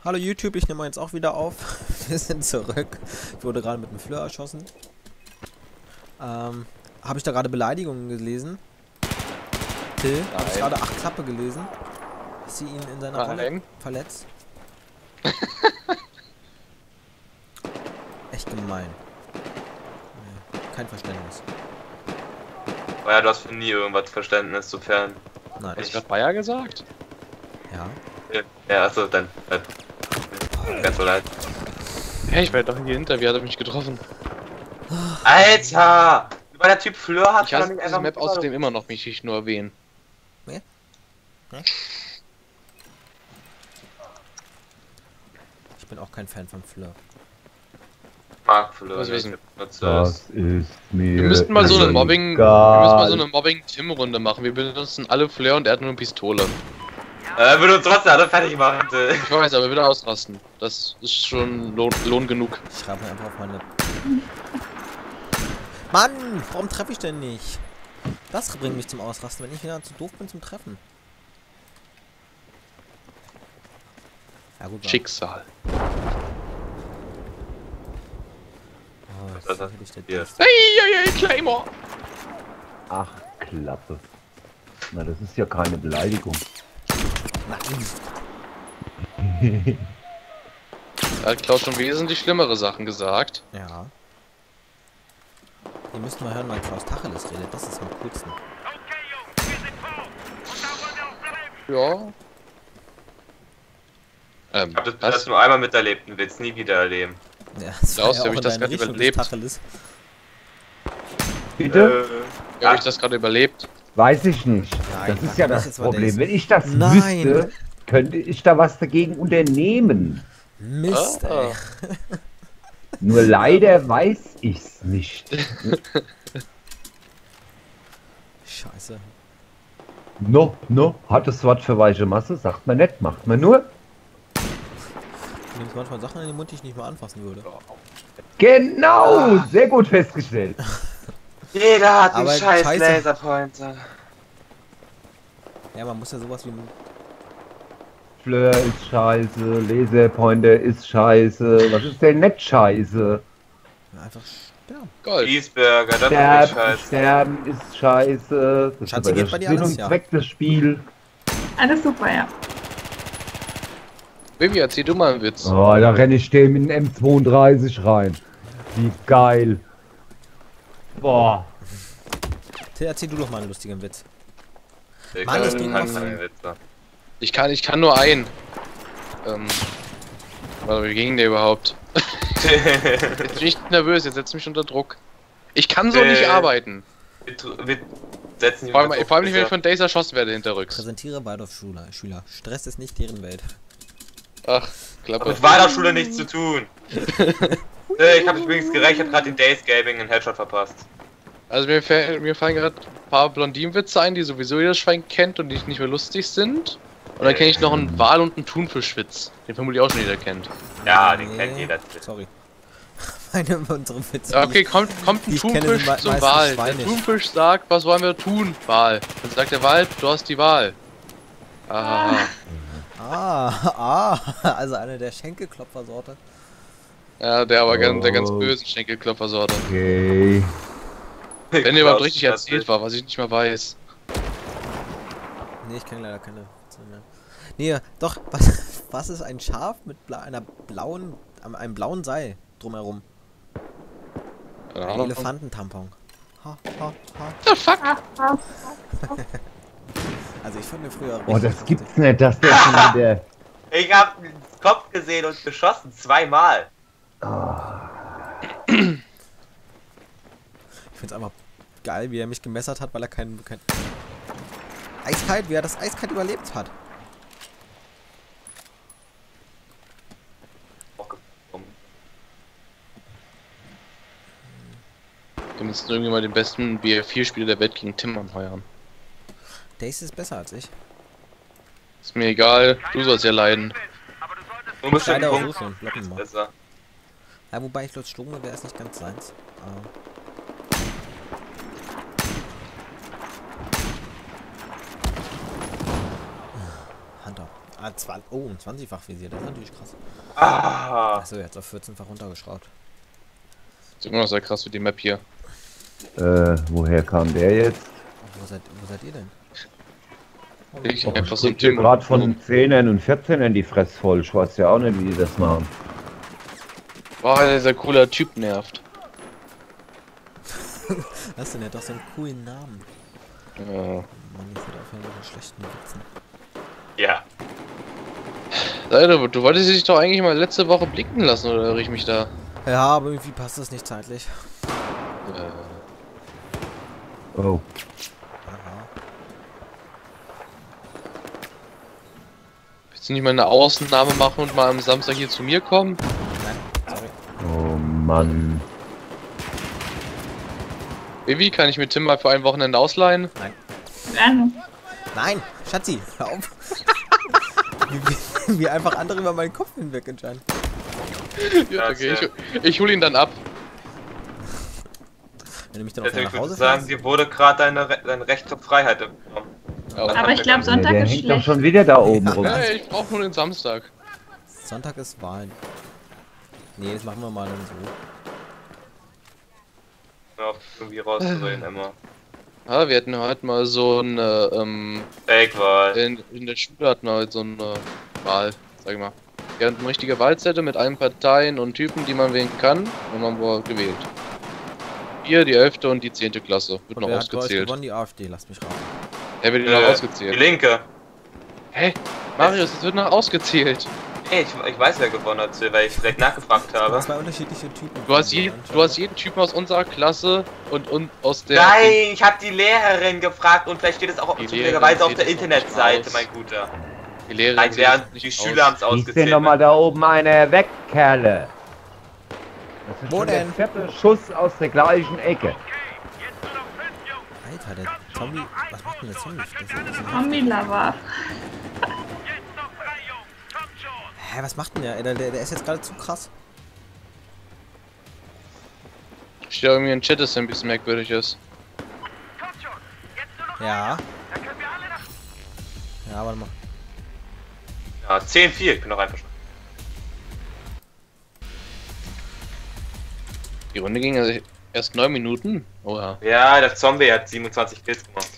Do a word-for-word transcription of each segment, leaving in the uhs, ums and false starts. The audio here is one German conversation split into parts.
Hallo YouTube, ich nehme jetzt auch wieder auf. Wir sind zurück. Ich wurde gerade mit einem Fleur erschossen. Ähm, habe ich da gerade Beleidigungen gelesen? Till, habe ich gerade acht Klappe gelesen? Dass sie ihn in seiner Nein. Rolle verletzt? Echt gemein. Nee, kein Verständnis. Oh ja, du hast für nie irgendwas Verständnis, sofern. Nein. Hast du gerade Bayer gesagt? Ja. Ja, achso, dann. dann ganz so leid. Hey, ich war doch hier hinter, wie hat er mich getroffen? Alter! Weil der Typ Fleur hat, Ich hasse diese Map außerdem immer noch, mich ich nur erwähnen. Nee? Nee? Ich bin auch kein Fan von Fleur. Mark Fleur. Was wissen? Das Das ist mir. Wir müssten mal so eine Mobbing, wir egal. müssen mal so eine Mobbing-Tim-Runde machen. Wir benutzen alle Flair und er hat nur eine Pistole. Er würde uns trotzdem alle fertig machen. Ich weiß, aber wieder ausrasten. Das ist schon Lohn, Lohn genug. Ich schreibe mir einfach auf meine... Mann! Warum treffe ich denn nicht? Das bringt mich zum Ausrasten, wenn ich wieder zu doof bin zum Treffen. Ja gut, Schicksal. Oh, das Das ist hat natürlich der hier. Dienst. Hey, hey, hey, Claymore! Ach, Klappe. Na, das ist ja keine Beleidigung. Nein. Da hat Klaus schon wesentlich schlimmere Sachen gesagt. Ja. Ihr müsst mal hören, wann Klaus Tacheles redet. Das ist am coolsten. Ja. Ähm, Ich hab das, was? das nur einmal miterlebt und will's nie wieder erleben. Ja, das Klaus, war wie ja hab auch ich in das deiner gerade Richtung, überlebt? das Tacheles. Bitte? Wie habe ich das gerade überlebt? Weiß ich nicht. Nein, das ist mach ja nicht, das jetzt war Problem. das- Wenn ich das Nein. wüsste, könnte ich da was dagegen unternehmen. Mist, Ah. ey. Nur leider weiß ich's nicht. Scheiße. No, no, hat das Wort für weiche Masse, sagt man nicht, macht man nur. Du nimmst manchmal Sachen in den Mund, die ich nicht mal anfassen würde. Genau, sehr gut festgestellt. Jeder hat einen Aber scheiß scheiße. Laserpointer. Ja, man muss ja sowas wie... Fleur ist scheiße, Laserpointer ist scheiße, was ist denn nicht scheiße? einfach sterben. Gold. Cheeseburger, das ist nicht Sterben, scheiße. Sterben ist scheiße. Das Schatzi, ist geht aber bei der dir Sinn alles? und Ja. Zweck des Spiels. Alles super, ja. Baby, erzähl du mal einen Witz. Oh, da renne ich dem in den M zweiunddreißig rein. Wie geil. Boah. Till, erzähl du doch mal einen lustigen Witz. Ich Mann, kann- ich ging kann auf- keine Witze. Ich kann, ich kann nur einen. Ähm. Warte, wie ging der überhaupt? Jetzt bin ich nervös, jetzt setzt mich unter Druck. Ich kann so Äh, nicht arbeiten. wir, tr- wir setzen Vor allem, vor allem nicht, wenn ich von Days erschossen werde hinterrücks. Präsentiere Waldorf-Schüler. Schüler. Stress ist nicht deren Welt. Ach, Hat Klappe. mit Waldorfschule nichts zu tun. äh, ich habe übrigens gerecht, ich habe gerade den Days Gaming einen Headshot verpasst. Also mir, fäll- mir fallen gerade ein paar Blondinenwitze ein, die sowieso jedes Schwein kennt und die nicht mehr lustig sind. Und dann kenne ich noch einen Wal- und einen Thunfischwitz, den vermutlich auch schon jeder kennt. Ja, den Nee. kennt jeder. Sorry. Meine, unsere Witze. Ja, okay, kommt, kommt ein Die ich kenne, Thunfisch sind me- zum meistens Wal. Der schweinisch. Thunfisch sagt, was wollen wir tun, Wal? Dann sagt der Wal, du hast die Wahl. Ah, Ah, ah, also eine der Schenkelklopfersorte. ja, der aber ganz, der ganz Oh. bösen Schenkelklopfersorte. Okay. Wenn der überhaupt richtig erzählt war, was ich nicht mehr weiß. Nee, ich kenne leider keine Witze mehr. Nee, doch, was, was ist ein Schaf mit bla einer blauen, einem, einem blauen Seil drumherum? Keine Ein Ahnung. Elefantentampon. Ha, ha, ha. The fuck? Also ich fand den früher Oh, das lustig. gibt's nicht, dass der schon wieder. Ich hab den Kopf gesehen und geschossen, zweimal. Ich find's einfach geil, wie er mich gemessert hat, weil er keinen... Kein eiskalt, wie er das eiskalt überlebt hat. Wir müssen irgendwie mal den besten B R vier Spieler der Welt gegen Tim anheuern. Daisy ist besser als ich. Ist mir egal, du sollst ja leiden. Du musst den Leider auch so Punkt. schon. Blocken mal. Besser. Ja, wobei ich glaube, Sturm wäre es nicht ganz seins. Aber Hunter. Ah, zwanzig, oh, ein zwanzig-fach Visier, das ist natürlich krass. Ah. Achso, jetzt auf vierzehn-fach runtergeschraubt. ist immer noch sehr krass wie die Map hier. Äh, woher kam der jetzt? Wo seid, wo seid ihr denn? Oh, Ich Oh, einfach so ein ich krieg Typ. gerade von Zehnern und Vierzehner die Fresse voll. Ich weiß ja auch nicht, wie die das machen. Boah, dieser cooler Typ nervt. was denn? Der hat doch so einen coolen Namen. Ja. Mann, ich hätte aufhören mit den schlechten Witzen. Ja. Alter, du wolltest dich doch eigentlich mal letzte Woche blicken lassen, oder irre ich mich da? Ja, aber irgendwie passt das nicht zeitlich. Äh, Oh. Aha. willst du nicht mal eine Ausnahme machen und mal am Samstag hier zu mir kommen? Nein, sorry. Oh Mann. Baby, kann ich mit Tim mal für ein Wochenende ausleihen? Gerne. Nein, Schatzi, hör auf. wie, wie, wie einfach andere über meinen Kopf hinweg entscheiden. Ja, okay, ich, ich hol ihn dann ab. Wenn du mich dann auch Deswegen nach würde Hause ich sagen, fährst. dir wurde gerade deine, Re dein Recht zur Freiheit genommen. Ja, Aber ich glaube, Ja, Sonntag der ist hängt doch schlecht. schon wieder da oben rum. hey, ich brauche nur den Samstag. Sonntag ist Wahlen. Nee, das machen wir mal dann so. Ja, irgendwie rauszureden immer. Ja, wir hatten heute mal so eine, ähm, Fake-Wahl. in, in der Schule hatten wir heute so eine Wahl, sag ich mal. Wir hatten eine richtige Wahlzettel mit allen Parteien und Typen, die man wählen kann, und man wurde gewählt. Hier die elfte und die zehnte Klasse. Wird Und noch wer hat bei euch ausgezählt. gewonnen? Die AfD, lasst mich raten. Er wird Äh, noch Die ausgezählt. Linke. Hey, Marius, es wird noch ausgezählt. Hey, ich, ich weiß, wer gewonnen hat, weil ich direkt nachgefragt habe. Zwei unterschiedliche Typen. Du hast, je, du hast jeden Typen aus unserer Klasse und, und aus der... Nein, ich habe die Lehrerin gefragt und vielleicht steht es auch Die zufälligerweise auf Lehrerin der sieht es noch Internetseite, nicht mein Guter. Die Lehrerin Nein, sieht während es die nicht Schüler haben es Schieß den ausgezählt. doch mal da oben einer weg, Kerle. Das ist Wo schon der denn? vierte Schuss aus der gleichen Ecke. Alter, der Zombie. Was macht denn der Zombie? Das ist, das ist Zombie-Lover. Hä, was macht denn der? Ey, der, der ist jetzt gerade zu krass. Steht irgendwie im Chat, dass er ein bisschen merkwürdig ist. Ja. Ja, warte mal. Ja, zehn vier, ich bin noch einverstanden. Die Runde ging also erst neun Minuten. Oh ja. Ja, der Zombie hat siebenundzwanzig Kills gemacht.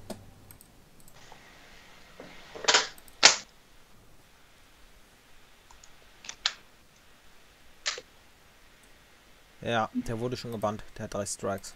Ja, der wurde schon gebannt. Der hat drei Strikes.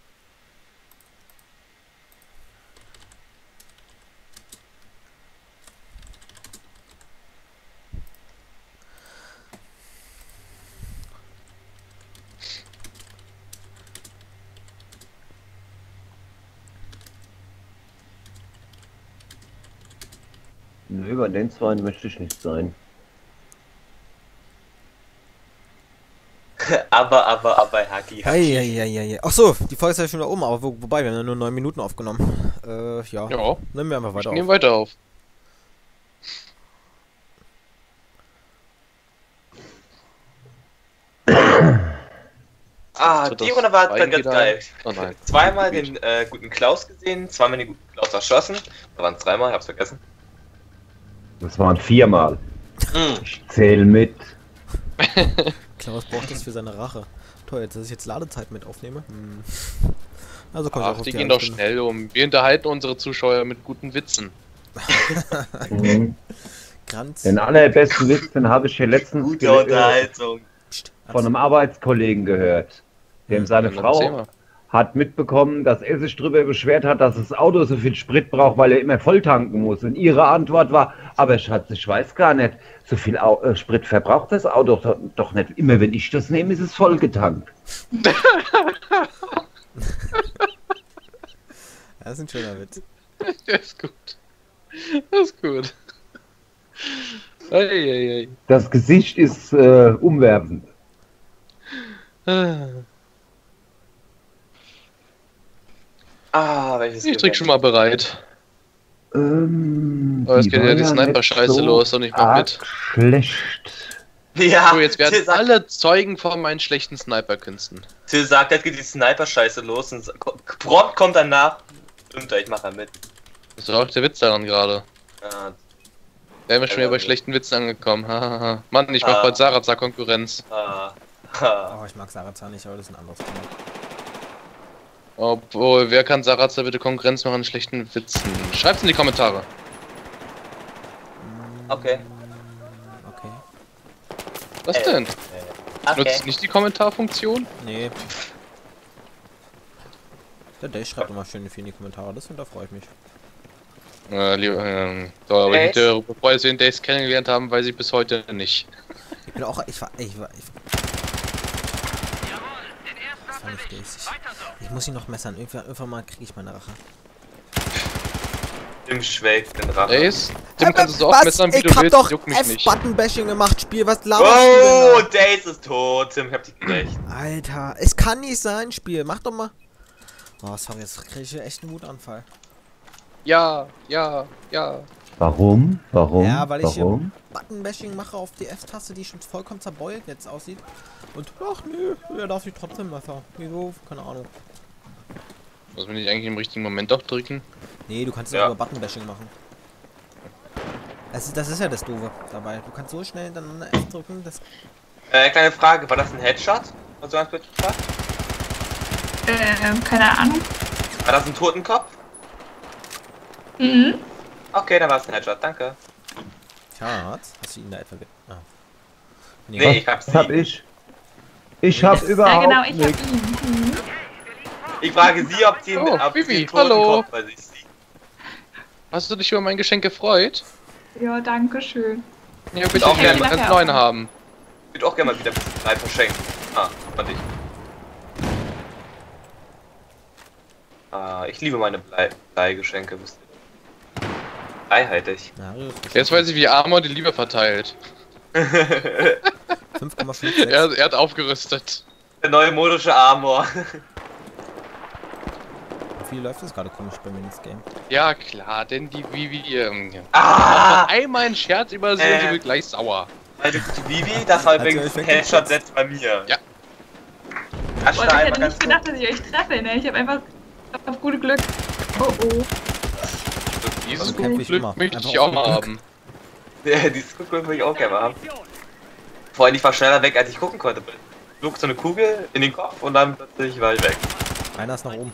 Nö, über den zwei möchte ich nicht sein. aber, aber, aber, Haki. Eieieiei. Ach so, die Folge ist ja schon da oben, aber wo, wobei, wir haben ja nur neun Minuten aufgenommen. Äh, ja. Ja, Nehmen wir einfach ich weiter nehme auf. weiter auf. Ah, So, die das Runde war Schweigen ganz geht geil. ein. Oh nein. Zweimal den äh, guten Klaus gesehen, zweimal den guten Klaus erschossen. Da waren es dreimal, ich hab's vergessen. Das waren viermal. Mm. Ich zähl mit. Klaus braucht das für seine Rache. Toll, jetzt, dass ich jetzt Ladezeit mit aufnehme. Hm. Also komm ich auch Ach, auf die die gehen eine doch Stunde. schnell um. Wir unterhalten unsere Zuschauer mit guten Witzen. Mhm. Kranz. Den allerbesten Witz, den habe ich hier letztens Gute ge- Unterhaltung. Psst, von einem Arbeitskollegen gehört. Dem seine Dann erzähl Frau mal. hat mitbekommen, dass er sich darüber beschwert hat, dass das Auto so viel Sprit braucht, weil er immer voll tanken muss. Und ihre Antwort war, aber Schatz, ich weiß gar nicht, so viel Au äh, Sprit verbraucht das Auto doch, doch nicht. Immer wenn ich das nehme, ist es voll getankt. Das ist ein schöner Witz. Das ist gut. Das ist gut. Eieiei. Das Gesicht ist äh, umwerfend. Ah, welches Ich drück schon mal bereit. Ähm, Aber es die geht ja war die Sniper-Scheiße nicht los und ich mach arg mit. Schlecht. Ja, So, jetzt werden Till sagt, alle Zeugen von meinen schlechten Sniper-Künsten. Till sagt, jetzt geht die Sniper-Scheiße los und ko- prompt kommt danach. Stimmt, ich mach da mit. Das ist auch der Witz daran gerade. Ja, Wären wir schon wieder bei schlechten Witzen angekommen. Hahaha. Mann, ich mach Ah. bald Sarazar Konkurrenz. Ah. Ah. Oh, ich mag Sarazar nicht, aber das ist ein anderes Thema. Obwohl, wer kann Sarazar bitte Konkurrenz machen an schlechten Witzen? Schreibt's in die Kommentare. Okay. Okay. Was Äh. denn? Okay. Nutzt nicht die Kommentarfunktion? Nee. Der Day schreibt immer schön viel in die Kommentare, das da freue ich mich. Äh, lieber, ähm, so, aber ich Days? möchte, bevor wir den Days kennengelernt haben, weiß ich bis heute nicht. Ich bin auch, ich war, ich war, ich Das war nicht Days. Ich, ich muss ihn noch messern, irgendwann, irgendwann mal kriege ich meine Rache. Tim schwelgt den Rache. Days? Tim, kannst du so Was? oft messern, wie Ich du hab willst, doch juckt mich nicht. F-Button-Bashing gemacht, Spiel, was laberst Oh, du denn Days ist tot. Tim, ich hab dich gerecht. da? Alter, es kann nicht sein, Spiel, mach doch mal. Oh, sorry, jetzt kriege ich hier echt einen Wutanfall. Ja, ja, ja. Warum? Warum? Ja, weil ich hier Warum? Button-Bashing mache auf die F-Taste, die schon vollkommen zerbeult jetzt aussieht. Und, ach nö, er darf sie trotzdem messen. Wieso? Keine Ahnung. Muss man nicht eigentlich im richtigen Moment auch drücken? Nee, du kannst Ja. ja über Button-Bashing machen. Das ist, das ist ja das Doofe dabei. Du kannst so schnell dann eine F drücken, das... Äh, kleine Frage, war das ein Headshot? Was du ganz kurz gefragt? Ähm, keine Ahnung. War das ein Totenkopf? Mhm. Okay, dann war es ein Headshot, danke. Schatz, hast du ihn da etwa ge... Ah. Nee, ich hab's Was hab nie. ich? Ich hab überhaupt Ja, genau, ich hab nichts. ihn. Mhm. Ich frage sie, ob sie, Oh, ob sie Bibi, den hallo. Totenkopf bei sich sieht. Hast du dich über mein Geschenk gefreut? Ja, danke schön. Ja, bitte, auch ich gerne will nachher einen neuen auch. haben. Ich würde auch gerne mal wieder ein bisschen Blei verschenken. Ah, fand ich. Ah, ich liebe meine Blei- Bleigeschenke, wisst ihr. Bleihaltig. Ja, Jetzt weiß ich, wie Armor die Liebe verteilt. fünf Komma fünf sechs. Er, er hat aufgerüstet. Der neue modische Armor. Wie läuft das gerade komisch bei mir ins Game? Ja, klar, denn die Vivi, ähm, Ah! einmal einen Scherz über sie und Äh. sie wird gleich sauer. Also die Vivi, das war Hat sie übrigens euch ein weggeputzt? Headshot setzt bei mir. Ja. Kannst Und du ich einmal hätte ganz nicht gedacht, dass ich euch treffe, ne? Ich hab einfach auf gute Glück. Oh oh. Dieses Also gute kämpfe ich Glück immer. möchte Einfach ich auf auch mal Glück. haben. Ja, dieses Kugeln würde ich auch gerne mal haben. Vor allem, ich war schneller weg, als ich gucken konnte. Flog so eine Kugel in den Kopf und dann plötzlich war ich weg. Einer ist nach oben.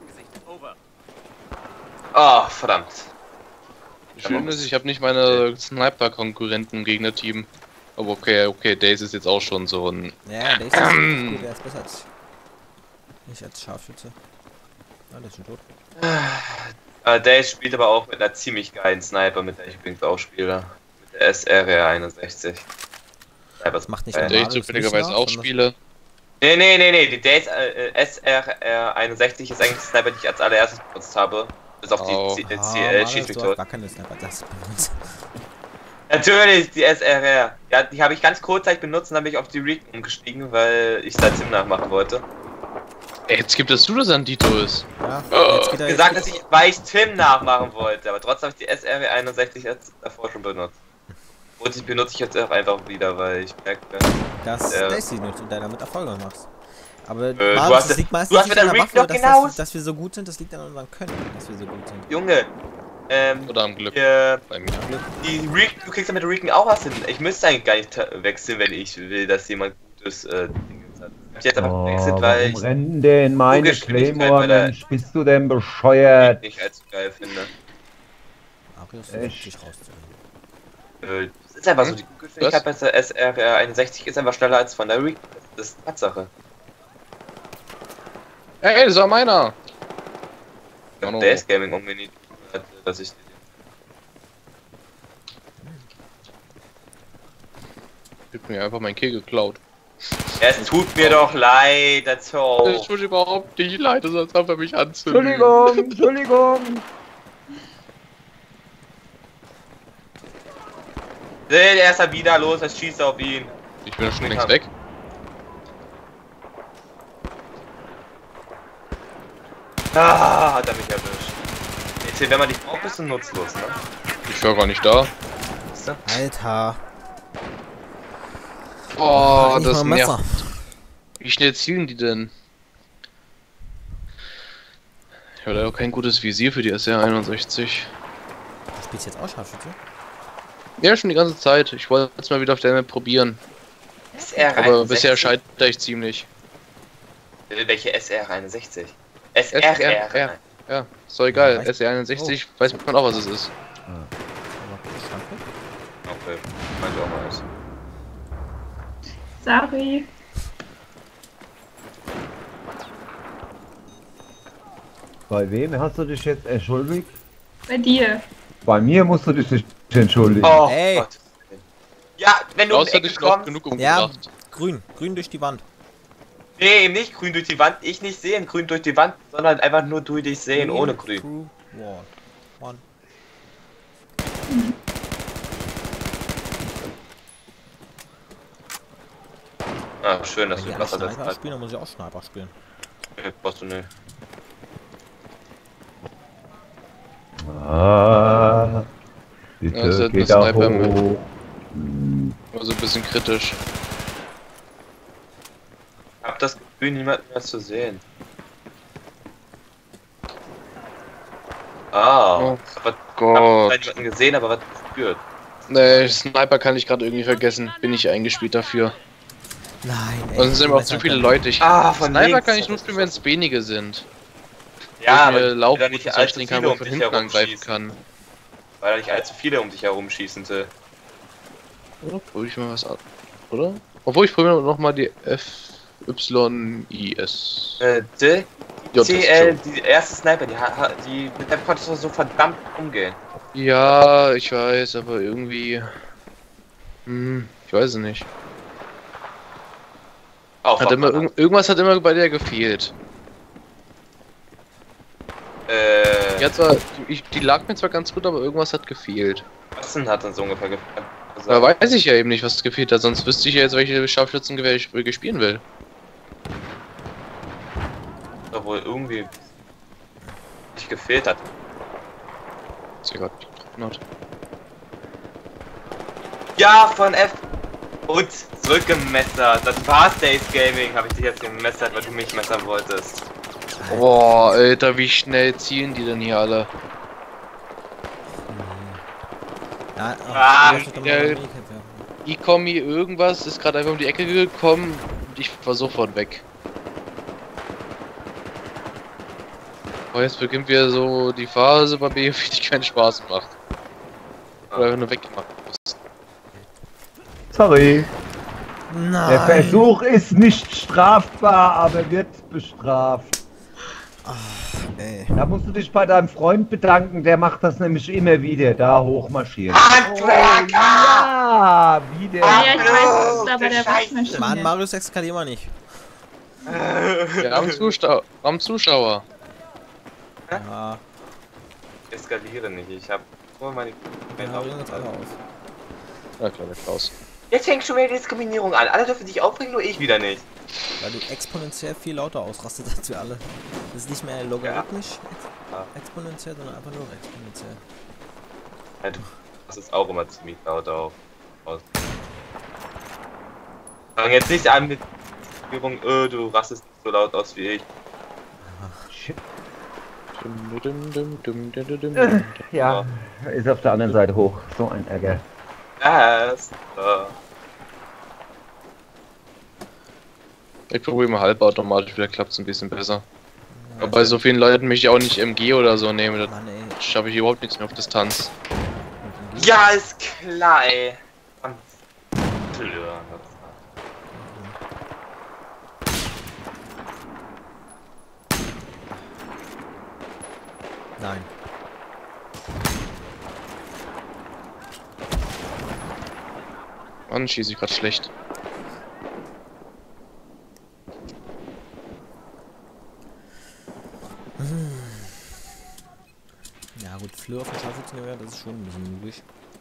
Oh, verdammt. Schön ist, ich habe nicht meine Sniper-Konkurrenten im Gegnerteam. Aber okay, okay, Days ist jetzt auch schon so ein... Ja, der ist jetzt gut, der ist besser als ich als Scharfschütze. Ah, der ist schon tot. Äh, Days spielt aber auch mit einer ziemlich geilen Sniper, mit der ich übrigens auch spiele. Mit der S R R einundsechzig. Das macht nicht äh, der Der ich Marius zufälligerweise nicht auch nach, sondern- spiele. Nee, nee, nee, nee, die Days äh, S R R einundsechzig ist eigentlich die Sniper, die ich als allererstes benutzt habe. Bis auf die Oh. C- äh, Ah, C L, Marius, schieß mich du hast tot. gar keine Sniper, das benutzt. Natürlich, die S R R. Ja, die habe ich ganz kurzzeitig benutzt und dann bin ich auf die Recon umgestiegen, weil ich da Tim nachmachen wollte. Ey, jetzt gibt es zu, dass er ein Dito ist. Ja, Oh. jetzt geht er Gesagt, jetzt dass ich, weil ich Tim nachmachen wollte, aber trotzdem habe ich die S R R einundsechzig jetzt davor schon benutzt. Und die benutze ich jetzt auch einfach wieder, weil ich merke, dass Ja. Daisy nutzt und der damit Erfolge machst. Aber Äh, du Marius, hast das ja- liegt du meistens hast nicht mit an der der Rig Waffe, doch dass, hinaus. dass, dass wir so gut sind, das liegt an unserem Können, dass wir so gut sind. Junge, ähm, Oder am Glück. äh, Bei mir. die Recon, du kriegst ja mit der Recon auch was hin. Ich müsste eigentlich gar nicht ta- wechseln, wenn ich will, dass jemand gutes äh, Ding hat. Ich hab jetzt einfach Oh, gewechselt, weil warum ich rennen denn meine Kugelgeschwindigkeit Claymore, bei der- Mensch? Bist du denn bescheuert? nicht allzu geil finde. Marius Echt? versucht sich rauszuholen. Äh, Das ist einfach so, Hm? die Kugelgeschwindigkeit bei der S R R einundsechzig ist einfach schneller als von der Recon. Das ist Tatsache. Ey, das war meiner! Ich hab Mano. Days Gaming umgenäht, dass ich Gib mir einfach meinen Kill geklaut. Es tut mir doch leid, das Es auch. tut überhaupt nicht leid, sonst hat er mich anzünden. Entschuldigung, Entschuldigung. Nee, der ist ja wieder los, jetzt schießt er auf ihn. Ich bin schon längst weg. Ah, hat er mich erwischt. Jetzt, wenn man dich braucht, bist du nutzlos, ne? Ich war gar nicht da. Weißt du? Alter. Oh, nicht das mal ein Messer. nervt. Wie schnell zielen die denn? Ich habe leider kein gutes Visier für die S R einundsechzig. Du spielst jetzt auch Scharfschütze? Ja, schon die ganze Zeit. Ich wollte es mal wieder auf der Map probieren. S R Aber einundsechzig. bisher scheitere ich ziemlich. Äh, Welche S R einundsechzig? S R S R, R. ja. Ja, ist doch egal. Ja, reicht. S R einundsechzig, weiß man auch, was es ist. Okay, meinte auch mal was. Sorry. Bei wem hast du dich jetzt entschuldigt? Bei dir. Bei mir musst du dich nicht entschuldigen. Oh Ey. Gott. Ja, wenn du um die Außer Ecke dich noch kommst. genug Ja, umgebracht. grün. Grün durch die Wand. Nee, eben nicht grün durch die Wand. Ich nicht sehen, grün durch die Wand, sondern einfach nur du dich sehen, Green ohne grün. through wall. One. Ah, schön, dass Wenn du die das alle ersetzt Sniper hast. spielen, dann muss ich auch Sniper spielen. Nee, brauchst du nicht. Ah, bitte Ja, das ist geht ein da Sniper hoch. Also ein bisschen kritisch. Ich hab das Gefühl, niemanden mehr zu sehen. Ah, Oh aber ich Gott. hab niemanden gesehen, aber was gespürt. Nee, Sniper kann ich gerade irgendwie vergessen. Bin ich eingespielt dafür. Nein, ey. Und es sind die immer auch Messer zu viele können- Leute. Ich, Ah, von Sniper links. kann ich nur spielen, wenn es wenige sind. Ja, Wo ich mir aber laufen weil da und nicht nicht allzu einstellen kann, viele wo um ich von dich hinten herum angreifen schießen. kann. Weil da nicht allzu viele um dich herum schießen. Till. Oder? Probier ich mal was an. Oder? Obwohl, ich probiere noch mal die F Y I S. Äh, Till, J C S L, die erste Sniper, die, ha- ha- die mit der konntest du so verdammt umgehen. Ja, ich weiß, aber irgendwie. Hm, ich weiß es nicht. Auch Hat immer, irg irgendwas hat immer bei der gefehlt. Äh, Die, hat zwar, die, die lag mir zwar ganz gut, aber irgendwas hat gefehlt. was denn hat dann so ungefähr ge- gesagt? Da weiß ich ja eben nicht, was gefehlt hat, sonst wüsste ich ja jetzt, welche Scharfschützengewehr ich wirklich spielen will. Doch wohl irgendwie nicht gefehlt hat. Was hier gerade getroffen hat. Ja, von F. Und zurückgemessert. Das war Stays Gaming. Habe ich dich jetzt gemessert, weil du mich messern wolltest. Boah, Alter, wie schnell zielen die denn hier alle? Ja, Ah, ich möchte doch mal ja. eine Minicap werfen. Ikomi irgendwas ist gerade einfach um die Ecke gekommen und ich war sofort weg. Oh, jetzt beginnt wieder so die Phase bei B F, die keinen Spaß macht. Oder einfach nur weggemacht ist. Sorry. Der Nein. Versuch ist nicht strafbar, aber wird bestraft. Ey. Da musst du dich bei deinem Freund bedanken, der macht das nämlich immer wieder, da hochmarschieren. Handwerker! Ja, wieder. Ja, ja, ich weiß, Oh, da bei der Scheiße. Waschmaschine. Mann, Marius eskalier mal nicht. Wir haben Zuschauer. Haben Zuschauer. Ja, Ich eskaliere nicht. Ich habe nur meine. wir regen uns alle auf. Ja, klar, der Klaus. Jetzt fängt schon wieder die Diskriminierung an. Alle dürfen sich aufregen, nur ich wieder nicht. Weil du exponentiell viel lauter ausrastet als wir alle. Das ist nicht mehr logarithmisch ex Ja. exponentiell, sondern einfach nur exponentiell. Halt, das ist auch immer ziemlich laut auf. Aus. Fang jetzt nicht an mit Diskriminierung, äh, du rastest nicht so laut aus wie ich. Shit. Dum, dum, dum, dum, dum, dum, dum. Ja, ist auf der anderen Seite hoch. So ein Ärger. Das, äh, Ich probiere mal halbautomatisch, vielleicht klappt es ein bisschen besser. Aber bei so vielen Leuten möchte ich auch nicht M G oder so nehmen, da Mann, ey. schaffe ich überhaupt nichts mehr auf Distanz. ja, ist klar, ey. Mann. Blöd. Nein. Mann, schieße ich gerade schlecht. Ja gut, Fleur auf dem Scharfschützengewehr, das ist schon ein bisschen ruhig.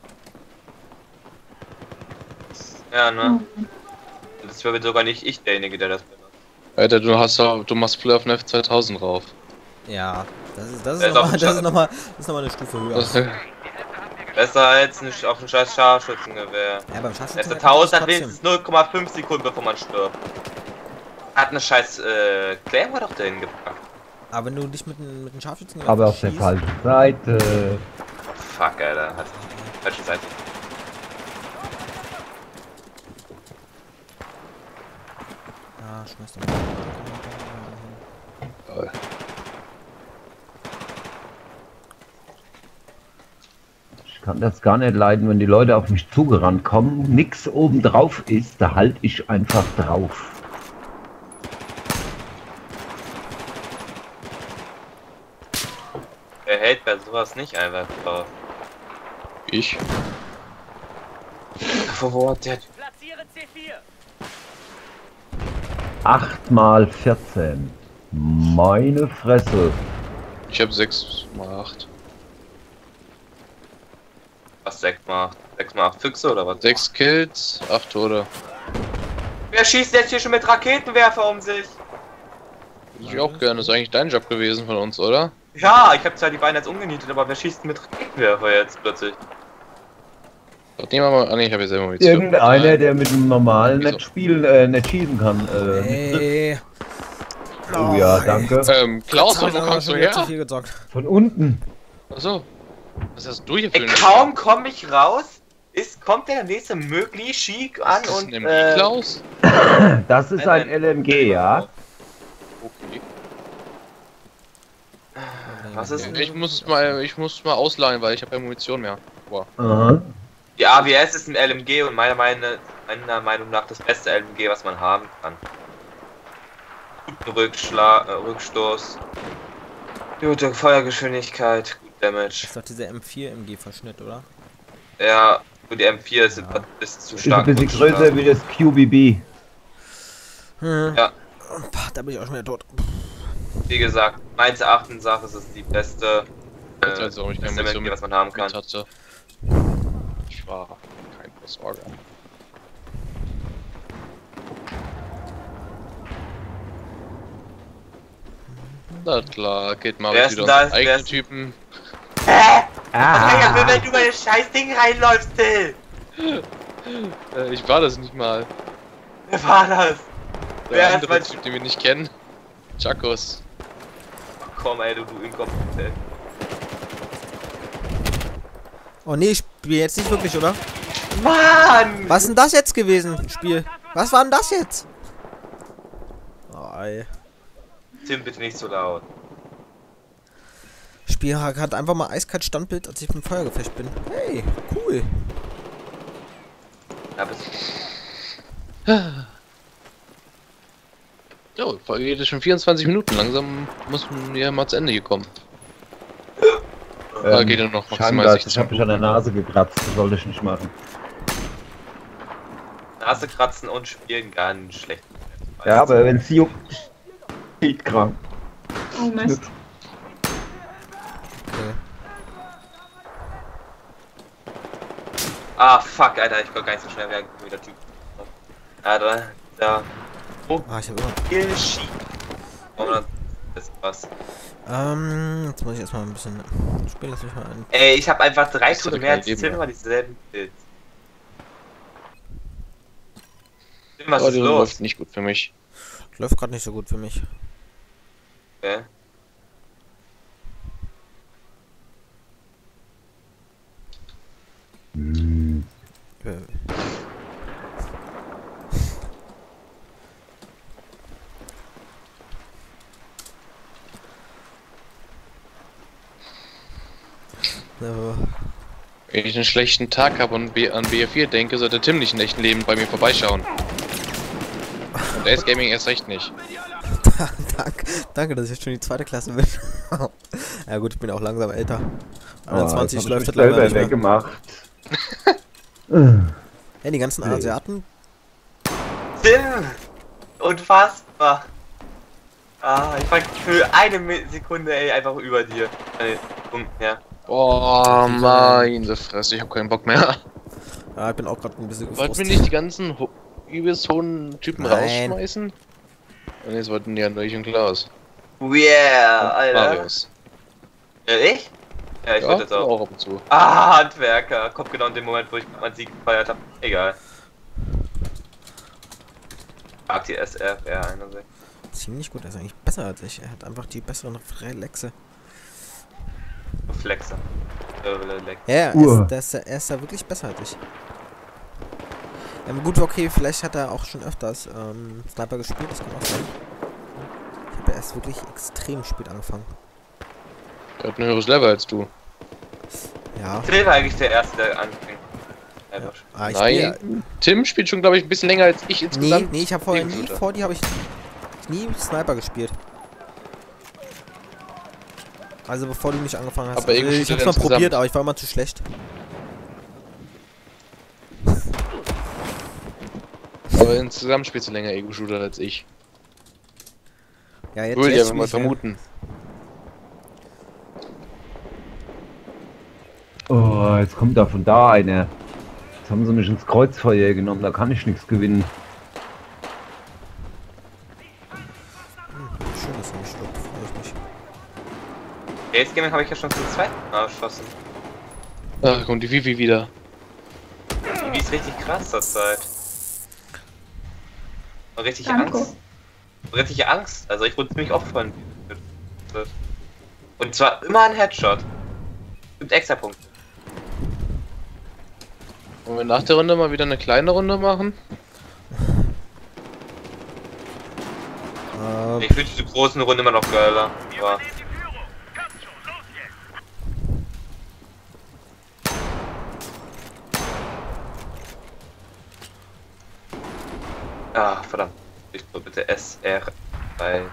Ja, ne? Das wäre sogar nicht ich derjenige, der das benutzt. Alter, du hast doch, du machst Fleur auf eine F zweitausend drauf. Ja, das ist das Der ist ist auf nochmal dem das ist Scha- noch mal, das ist noch mal eine Stufe höher. Das, Besser als nicht auf ein scheiß Scharfschützengewehr. Ja, beim Der Scharfschützengewehr tausend hat trotzdem. wenigstens null Komma fünf Sekunden, bevor man stirbt. Hat eine scheiß äh, Claymore doch dahin gepackt. Aber wenn du dich mit einem mit einem Scharfschützengewehr Aber auf der schießt, falschen Seite. Fuck, Alter. Hat falsche Seite. Ja, schmeiß doch Geil. Ich kann das gar nicht leiden, wenn die Leute auf mich zugerannt kommen, nix oben drauf ist, da halte ich einfach drauf. Wer hält bei sowas nicht einfach drauf? Ich? Wo hat der? Platziere C vier. acht mal vierzehn. Meine Fresse. Ich habe sechs mal acht. Was sechs mal acht? sechs mal acht Füchse oder was? sechs Kills, acht Tode. Wer schießt jetzt hier schon mit Raketenwerfer um sich? Würde ich auch gerne. Das ist eigentlich dein Job gewesen von uns, oder? Ja, ich habe zwar die Beine jetzt umgenietet, aber wer schießt mit Raketenwerfer jetzt plötzlich? Doch, nehmen wir mal. Ah, nee, ich habe ja selber Munition. Irgendeiner, der mit dem normalen Wieso? nicht spielen, äh, nicht schießen kann. Äh, Ey. oh ja, danke. Ähm, Klaus, Gott sei wo Dank kommst du haben wir zu her? viel gezockt. Von unten. Achso. Was hast du hier für Ey, eine- kaum komme ich raus, ist, kommt der nächste Mögli Chic an Was ist und denn äh, Klaus? Das ist ein L M G, ja. Okay. Was ist denn? Ich muss es mal, ich muss es mal ausleihen, weil ich habe keine Munition mehr. Boah. Aha. Die A W S ist ein L M G und meiner Meinung, meiner Meinung nach das beste L M G, was man haben kann. Guten Rückschlag, äh, Rückstoß, gute Feuergeschwindigkeit, gut Damage. Das ist doch dieser M vier M G-Verschnitt, oder? Ja, gut, die M vier ist, Ja. ist zu Ist ein stark. bisschen Rückschlag. größer wie das Q B B. Hm. Ja. Pah, da bin ich auch schon wieder tot. Wie gesagt, meines Erachtens nach ist es die beste, äh, Jetzt weiß ich, warum ich keine beste Munition M G, was man haben kann. mit hatte. Ich war kein Versorger. Na klar, geht mal Wer ist wieder denn da? auf Wer eigene ist- Typen. Hä? Was kann ich Ah. dafür, wenn du bei das scheiß Ding reinläufst, Till? Äh, ich war das nicht mal. Wer war das? Der Wer ist andere mein- Typ, den wir nicht kennen. Chakos. Komm, ey, du, du inkompetent. Oh nee, ich spiele jetzt nicht wirklich, oder? Mann! Was ist denn das jetzt gewesen, Spiel? Was war denn das jetzt? Oh, ey. Tim, bitte nicht so laut. Spiel hat einfach mal eiskalt Standbild, als ich im Feuergefecht bin. Hey, cool. Ja, bis Jo, die Folge geht jetzt schon vierundzwanzig Minuten. Langsam muss man ja mal zu Ende hier kommen. Ah, geht ja noch maximal Scheinbar, sechzehn ich habe mich an der Nase gekratzt, das sollte ich nicht machen. Nase kratzen und spielen ganz schlecht. Ja, aber wenn sie juckt, sieht krank. Oh Mist. Okay. Ah, fuck, Alter, ich konnte gar nicht so schnell werden wie der Typ. Ja, da, da. Ah, ich hab immer. Viel Schief. Oh, das ist was. Ähm, jetzt muss ich erstmal ein bisschen spielen, lass mich mal ein. Ey, ich habe einfach drei Das Tode hat mehr als keinen Tim, Leben aber dieselben Kills. Tim, was Oh, ist die los? läuft nicht gut für mich. Läuft gerade nicht so gut für mich. Okay. Hm. Äh, So. Wenn ich einen schlechten Tag habe und B an B F vier denke, sollte Tim nicht in echten Leben bei mir vorbeischauen. Und Ace Gaming erst recht nicht. Dank, danke, dass ich jetzt schon die zweite Klasse bin. Ja gut, ich bin auch langsam älter. Oh, einundzwanzig das hab läuft ich das mich leider selber nicht mehr. weggemacht. Ja, die ganzen Nee. Asiaten. Tim! Unfassbar! Ah, ich war für eine Mi- Sekunde, ey, einfach über dir. Äh, um, ja. Boah, meine Fresse, ich hab keinen Bock mehr. Ja, ich bin auch gerade ein bisschen Wollten wir gefrustet. nicht die ganzen ho übelst hohen Typen Nein. rausschmeißen? Und jetzt wollten die ja durch und Klaus. Yeah, Alter. Marius. Ja, ich? Ja, ich Ja, wollte jetzt auch. auch ab und zu. Ah, Handwerker. Kommt genau in dem Moment, wo ich meinen Sieg gefeiert habe. Egal. A T S R, ja, einerseits. Ziemlich gut, er ist eigentlich besser als ich. Er hat einfach die besseren Reflexe. Flexer. Äh, Leck. Ja, er Uhr. ist, der ist, er ist da wirklich besser als ich. Ähm, gut, okay, vielleicht hat er auch schon öfters ähm, Sniper gespielt, das kann auch sein. Ich habe ja erst wirklich extrem spät angefangen. Er hat ein höheres Level als du. Ja. Tim war eigentlich der Erste, der anfing. ja. Ja. Ah, ich Nein, spiel ja, Tim spielt schon, glaube ich, ein bisschen länger als ich nee, insgesamt. nee, ich habe vorher nie, Shooter. vor die habe ich nie Sniper gespielt. Also bevor du nicht angefangen hast. Aber Also, Ego-Shooter ich hab's mal insgesamt. probiert, aber ich war immer zu schlecht. Aber insgesamt spielst du länger Ego-Shooter als ich. Ja, jetzt Würde ich jetzt einfach mal spiel ich, vermuten. Oh, jetzt kommt da von da einer. Jetzt haben sie mich ins Kreuzfeuer genommen, da kann ich nichts gewinnen. Ja. Hm, schön, dass er nicht stirbt, freue ich mich. Jetzt Gaming habe ich ja schon zum zweiten Mal erschossen. Ach, kommt die Vivi wieder. Die ist richtig krass zur Zeit. Und richtig Danke. Angst. Richtig Angst. Also ich wurde ziemlich oft von. Und zwar immer ein Headshot. Gibt extra Punkte. Wollen wir nach der Runde mal wieder eine kleine Runde machen? Äh, Ich finde diese großen Runde immer noch geiler. Aber ah, verdammt. Ich so bitte S R bei.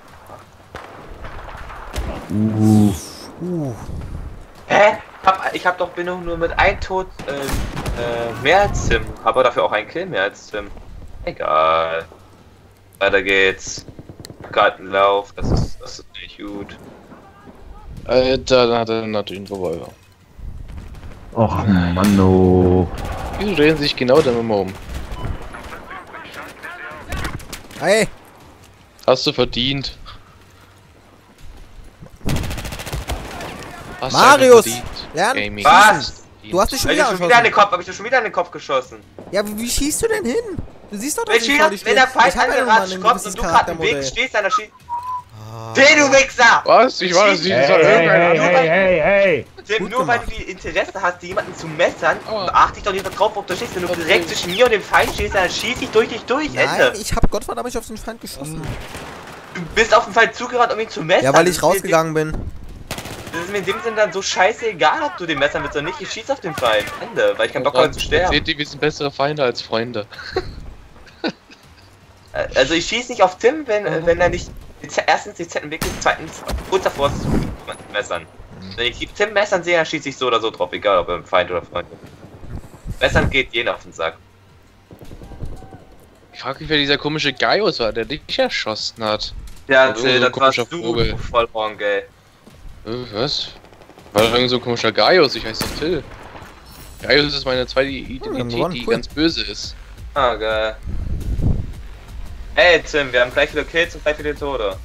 Uh, uh, Hä? Hab, ich hab doch bin doch nur mit einem Tod ähm, äh, mehr als Tim. Hab aber dafür auch einen Kill mehr als Tim. Egal. Weiter geht's. Gartenlauf, das ist, das ist nicht gut. Alter, dann hat er natürlich einen Revolver. ach Mann, oh. Wieso drehen sich genau dann immer um? hey! Hast du verdient. Hast du Marius! einfach verdient. Lern Gaming. Was? Du hast dich schon Hab ich wieder schon wieder an den erschossen. Kopf, hab ich dir schon wieder an den Kopf geschossen. Ja, wie, wie schießt du denn hin? Du siehst doch, dass Wenn, ich vor dir wenn stehe. der Feind Ich hab ja nun mal angeratscht ein kommt gewisses und du gerade im Weg Charaktermodell. stehst, dann schießt. Ah. Tim, du Wichser! Was? Ich war das nicht. Das Hey, war hey, irgendeiner. hey, hey, hey, hey. Tim, Gut nur weil gemacht. du die Interesse hast, jemanden zu messern, Aua. achte ich doch nicht drauf, ob du stehst. Wenn du Okay. direkt zwischen mir und dem Feind stehst, dann schieß ich durch dich durch, Nein, Ende. ich hab Gottverdammt nicht auf den Feind geschossen. Du bist auf den Feind zugerannt, um ihn zu messen. Ja, weil ich Das ist mir- rausgegangen bin. Das ist mir in dem Sinne dann so scheißegal, ob du den messern willst oder nicht. Ich schieß auf den Feind. Ende, weil ich keinen Bock habe zu sterben. Seht ihr, wir sind bessere Feinde als Freunde. Also ich schieß nicht auf Tim, wenn, äh, wenn er nicht erstens die Z entwickelt, zweitens kurz davor ist, jemanden zu messern. Wenn ich Tim messern sehe, dann schieße ich so oder so drauf, egal ob er Feind oder Freund ist. Messern geht jeden auf den Sack. Ich frag mich, wer dieser komische Gaius war, der dich erschossen hat. Ja, Also Till, so ein das warst komischer du, Vogel. du Vollhorn, gell. Äh, was? War doch irgend so ein komischer Gaius, ich heiße doch Till. Gaius ist meine zweite Identität, gewonnen, die cool. ganz böse ist. Ah, geil. Hey Tim, wir haben gleich viele Kills und gleich viele Tode.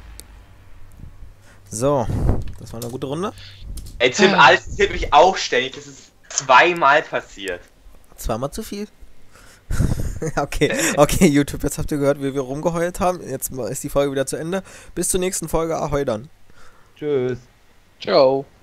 So, das war eine gute Runde. Ey Tim, Ah. alles tipp ich auch ständig, das ist zweimal passiert. Zweimal zu viel. okay, okay, YouTube, jetzt habt ihr gehört, wie wir rumgeheult haben. Jetzt ist die Folge wieder zu Ende. Bis zur nächsten Folge. Ahoi dann. Tschüss. Ciao.